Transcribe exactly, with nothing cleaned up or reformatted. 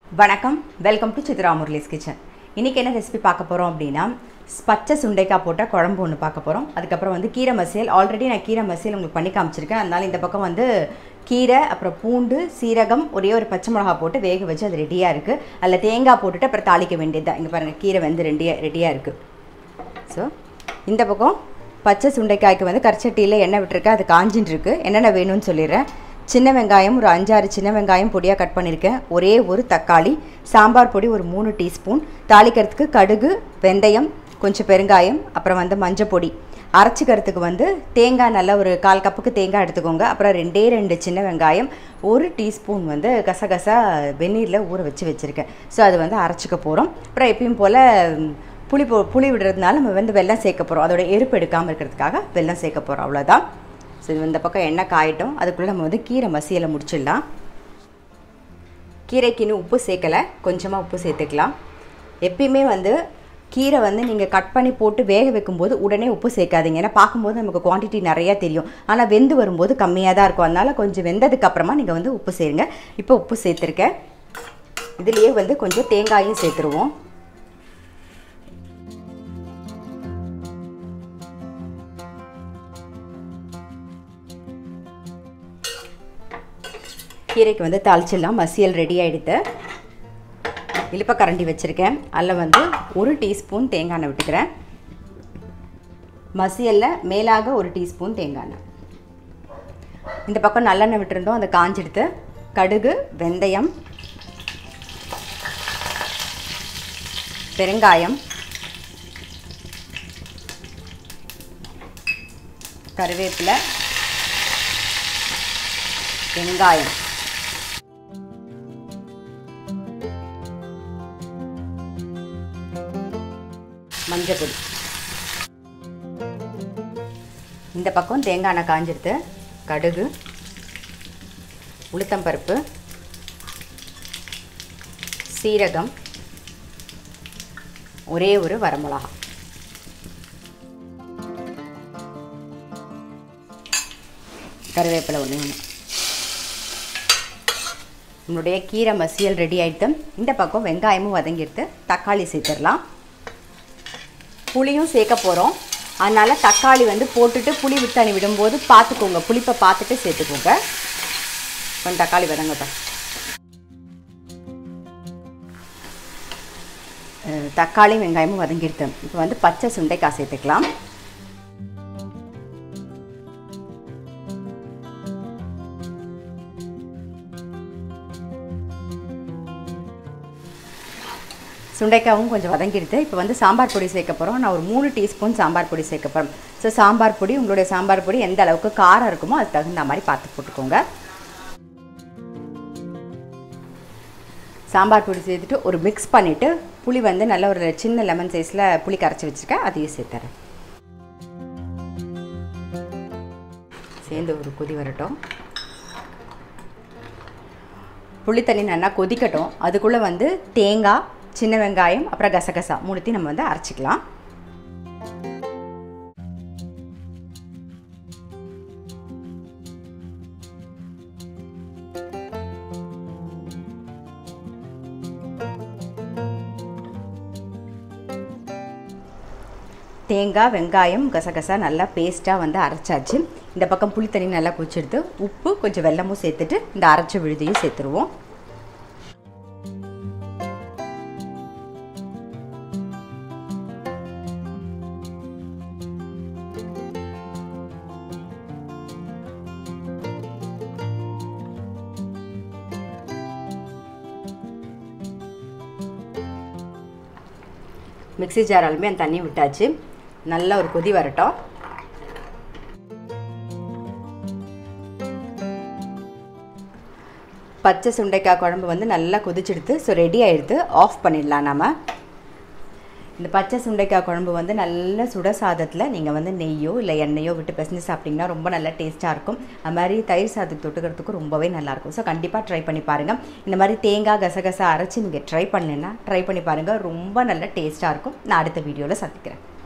வணக்கம் welcome to Chitra Murali's kitchen. இன்றைக்கி என்ன ரெசிபி பார்க்க போகிறோம் அப்படின்னா பச்சை சுண்டைக்காய் போட்ட குழம்பு ஒன்று பார்க்க போகிறோம். அதுக்கப்புறம் வந்து கீரை மசியல். ஆல்ரெடி நான் கீரை மசியல் உங்களுக்கு பண்ணி காமிச்சிருக்கேன். அதனால் இந்த பக்கம் வந்து கீரை, அப்புறம் பூண்டு, சீரகம், ஒரே ஒரு பச்சை மிளகா போட்டு வேக வச்சு அது ரெடியாக இருக்குது. அதில் தேங்காய் போட்டுட்டு அப்புறம் தாளிக்க வேண்டியது தான். இங்கே பாருங்கள், கீரை வந்து ரெடியாக ரெடியாக இருக்குது. ஸோ இந்த பக்கம் பச்சை சுண்டைக்காய்க்கு வந்து கரிச்சட்டியில் எண்ணெய் விட்டுருக்கேன், அது காஞ்சின்னு இருக்குது. என்னென்ன வேணும்னு சொல்லிடுறேன். சின்ன வெங்காயம் ஒரு அஞ்சாறு சின்ன வெங்காயம் பொடியாக கட் பண்ணியிருக்கேன். ஒரே ஒரு தக்காளி, சாம்பார் பொடி ஒரு மூணு டீஸ்பூன், தாளிக்கிறதுக்கு கடுகு, வெந்தயம், கொஞ்சம் பெருங்காயம், அப்புறம் வந்து மஞ்சள் பொடி. அரைச்சிக்கிறதுக்கு வந்து தேங்காய் நல்லா ஒரு கால் கப்புக்கு தேங்காய் எடுத்துக்கோங்க. அப்புறம் ரெண்டே ரெண்டு சின்ன வெங்காயம், ஒரு டீஸ்பூன் வந்து கசகசா வெந்நீரில் ஊற வச்சு வச்சுருக்கேன். ஸோ அது வந்து அரைச்சிக்க போகிறோம். அப்புறம் எப்பயும் போல் புளி போ புளி விடுறதுனால நம்ம வந்து வெல்லம் சேர்க்க போகிறோம். அதோட எருப்பு எடுக்காமல் இருக்கிறதுக்காக வெல்லம் சேர்க்க போகிறோம், அவ்வளோதான். ஸோ இது இந்த பக்கம் எண்ணெய் காயட்டும். அதுக்குள்ளே நம்ம வந்து கீரை மசியலை முடிச்சிடலாம். கீரைக்கு இன்னும் உப்பு சேர்க்கலை, கொஞ்சமாக உப்பு சேர்த்துக்கலாம். எப்பயுமே வந்து கீரை வந்து நீங்கள் கட் பண்ணி போட்டு வேக வைக்கும்போது உடனே உப்பு சேர்க்காதீங்க. ஏன்னா பார்க்கும்போது நமக்கு குவான்டிட்டி நிறையா தெரியும், ஆனால் வெந்து வரும்போது கம்மியாக தான் இருக்கும். அதனால் கொஞ்சம் வெந்ததுக்கப்புறமா நீங்கள் வந்து உப்பு சேருங்க. இப்போ உப்பு சேர்த்துருக்கேன். இதுலேயே வந்து கொஞ்சம் தேங்காயும் சேர்த்துருவோம். கீரைக்கு வந்து தாளிச்சிடலாம். மசியல் ரெடி ஆகிடுது. இழுப்ப கரண்டி வச்சுருக்கேன். அதில் வந்து ஒரு டீஸ்பூன் தேங்காய் எண்ணெய் விட்டுக்கிறேன். மசியலில் மேலாக ஒரு டீஸ்பூன் தேங்காய் எண்ணெய். இந்த பக்கம் நல்லெண்ணெய் விட்டுருந்தோம், அதை காஞ்செடுத்து கடுகு, வெந்தயம், பெருங்காயம், கருவேப்பிலை, வெங்காயம், மஞ்சள் பொடி. இந்த பக்கம் தேங்காய் எண்ணெய் காஞ்செடுத்து கடுகு, உளுத்தம்பருப்பு, சீரகம், ஒரே ஒரு வரமிளகா, கருவேப்பிலை ஒன்று ஒன்று. நம்மளுடைய கீரை மசியல் ரெடி ஆகிட்டு இந்த பக்கம் வெங்காயமும் வதங்கிடுத்து தக்காளி சேர்த்துடலாம். புளியும் சேர்க்க போகிறோம். அதனால் தக்காளி வந்து போட்டுட்டு புளி விட்டணி விடும்போது பார்த்துக்கோங்க, புளிப்பை பார்த்துட்டு சேர்த்துக்கோங்க. கொஞ்சம் தக்காளி வதங்கட்டும். தக்காளி வெங்காயமும் வதங்கிடுத்தேன். இப்போ வந்து பச்சை சுண்டைக்காய் சேர்த்துக்கலாம். சுண்டைக்காவும் கொஞ்சம் வதங்கிடுது. இப்போ வந்து சாம்பார் பொடி சேர்க்க போகிறோம். நான் ஒரு மூணு டீஸ்பூன் சாம்பார் பொடி சேர்க்க போகிறோம். ஸோ சாம்பார் பொடி, உங்களுடைய சாம்பார் பொடி எந்த அளவுக்கு காரம் இருக்குமோ அதுக்கு தகுந்த மாதிரி பார்த்து போட்டுக்கோங்க. சாம்பார் பொடி சேர்த்துட்டு ஒரு மிக்ஸ் பண்ணிவிட்டு புளி வந்து நல்ல ஒரு சின்ன லெமன் சைஸில் புளி கரைச்சி வச்சுருக்கேன், அதையும் சேர்த்துறேன். சேர்ந்து ஒரு கொதி வரட்டும். புளி தண்ணி நல்லா கொதிக்கட்டும். அதுக்குள்ளே வந்து தேங்காய், சின்ன வெங்காயம், அப்புறம் கசகசா மூணுத்தையும் நம்ம வந்து அரைச்சிக்கலாம். தேங்காய், வெங்காயம், கசகசா நல்லா பேஸ்ட்டாக வந்து அரைச்சாச்சு. இந்த பக்கம் புளி தண்ணி நல்லா குடிச்செடுத்து உப்பு கொஞ்சம் வெல்லமும் சேர்த்துட்டு இந்த அரைச்ச விழுதையும் சேர்த்துருவோம். மிக்ஸி ஜாராலுமே அந்த தண்ணி விட்டாச்சு. நல்லா ஒரு கொதி வரட்டும். பச்சை சுண்டைக்காய் குழம்பு வந்து நல்லா கொதிச்செடுத்து ஸோ ரெடி ஆகிடுது. ஆஃப் பண்ணிடலாம். நம்ம இந்த பச்சை சுண்டைக்காய் குழம்பு வந்து நல்ல சுட சாதத்தில் நீங்கள் வந்து நெய்யோ இல்லை எண்ணெயோ விட்டு பிசைஞ்சு சாப்பிட்டிங்கன்னா ரொம்ப நல்லா டேஸ்ட்டாக இருக்கும். அது மாதிரி தயிர் சாதத்துக்கு தொட்டுக்கிறதுக்கும் ரொம்பவே நல்லாயிருக்கும். ஸோ கண்டிப்பாக ட்ரை பண்ணி பாருங்கள். இந்த மாதிரி தேங்காய், கசகசா அரைச்சி நீங்கள் ட்ரை பண்ணலைன்னா ட்ரை பண்ணி பாருங்கள், ரொம்ப நல்ல டேஸ்ட்டாக இருக்கும். நான் அடுத்த வீடியோவில் சந்திக்கிறேன்.